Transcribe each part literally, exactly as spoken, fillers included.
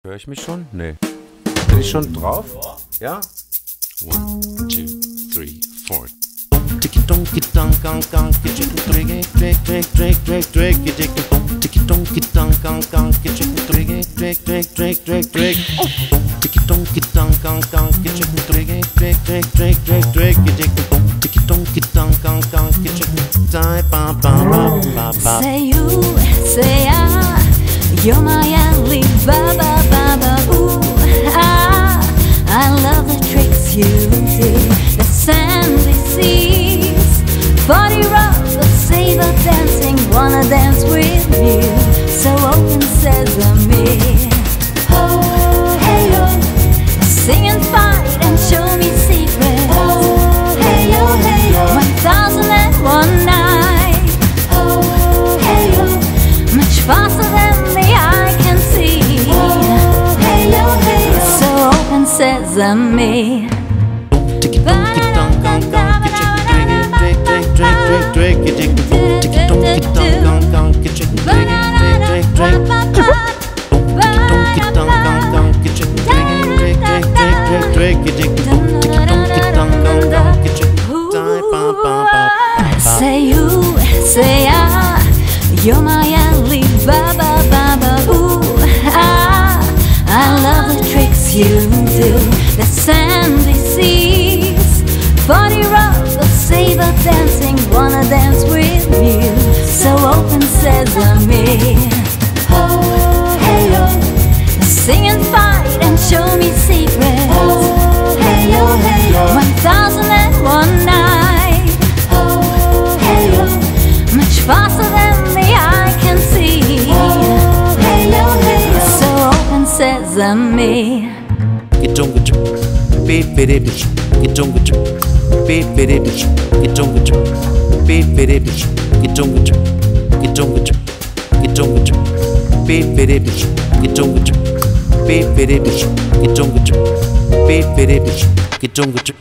Höre ich mich schon? Nee. Bin ich schon drauf? Ja? One, two, three, four. Tiki tonki tong kong kong chicken drink drink drink drink drink drink drink tiki tonki tong kong kong chicken drink drink drink drink drink drink tiki tonki tong kong kong chicken drink drink drink drink drink drink tiki tonki tong kong kong chicken time ba ba ba ba ba. Say you, say I, you're my only ba ba ba ba ooh ah. I love the tricks you do, the sandy seas, body rock, the saber dancing, wanna dance with you, so open sesame. Oh, hey yo, sing and fight and show me secrets. Oh, hey yo, hey yo, one thousand and one night. Oh, hey yo, much faster than the eye can see. Oh, hey yo, hey yo, so open sesame. Tiki tonki tong kong kong chicken drink drink drink drink drink drink tiki tonki tong kong kong chicken drink drink drink drink tiki tong kong kong chicken drink drink drink drink drink tiki tonki tong kong kong chicken time ba ba ba ba. Say you, say I, you're my only ba ba ba ba ooh ah. I love the tricks you do, the sandy seas, body rock, the saber dancing, wanna dance with you, so open sesame. Oh, hey yo, sing and fight and show me secrets. Oh, hey yo, hey yo, one thousand and one night. Oh, hey yo, much faster than the eye can see. Oh, hey yo, hey yo, so open sesame. Gitonga chuk, beep beep beep, gitonga chuk, beep beep beep, gitonga chuk, beep beep beep, gitonga chuk, gitonga chuk, gitonga chuk, beep beep beep, gitonga chuk, beep beep beep, gitonga chuk, beep beep beep, gitonga chuk.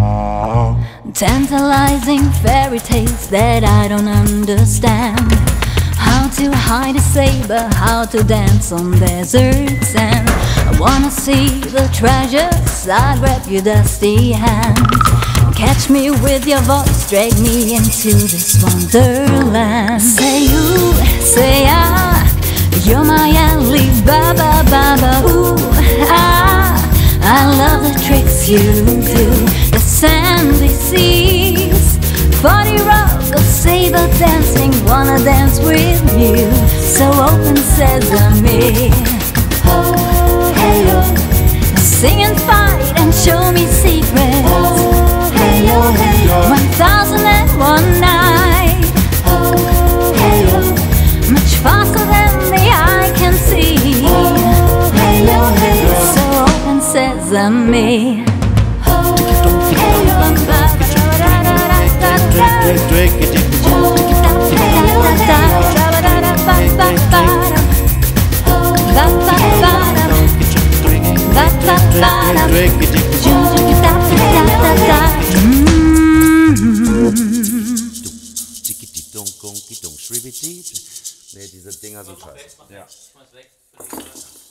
Tantalizing fairy tales that I don't understand. How to hide a saber, how to dance on desert sand. I wanna see the treasures, I'll grab your dusty hand. Catch me with your voice, drag me into this wonderland. Say you, say I, you're my only ba ba ba ba ooh ah. I love the tricks you do, the sandy seas, body rock, the saber dancing, wanna dance with you, so open sesame. Oh, hey yo, sing and fight and show me secrets. Oh, hey yo, hey yo, one thousand and one night. Oh, hey yo, much faster than the eye can see. Oh, hey yo, hey yo, so open sesame. Oh, hey yo, Drink drink drink Nee, diese Dinger sind scheiße. Ja.